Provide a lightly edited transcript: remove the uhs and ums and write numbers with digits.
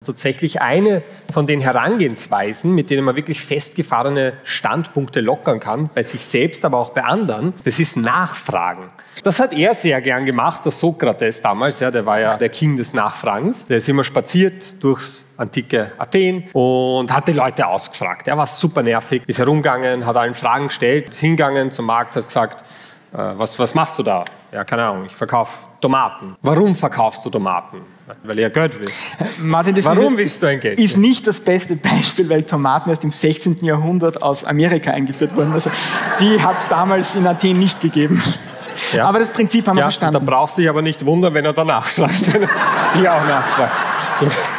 Tatsächlich eine von den Herangehensweisen, mit denen man wirklich festgefahrene Standpunkte lockern kann, bei sich selbst, aber auch bei anderen, das ist Nachfragen. Das hat er sehr gern gemacht, der Sokrates damals, ja, der war ja der King des Nachfragens. Der ist immer spaziert durchs antike Athen und hat die Leute ausgefragt. Er war super nervig, ist herumgegangen, hat allen Fragen gestellt, ist hingegangen zum Markt, hat gesagt, was machst du da? Ja, keine Ahnung, ich verkaufe Tomaten. Warum verkaufst du Tomaten? Weil er Geld will. Martin, Warum willst du ein Geld? Ist nicht das beste Beispiel, weil Tomaten erst im 16. Jahrhundert aus Amerika eingeführt wurden. Also die hat es damals in Athen nicht gegeben. Ja. Aber das Prinzip haben wir verstanden. Da brauchst du dich aber nicht wundern, wenn er danach fragt. Die auch nachfragt.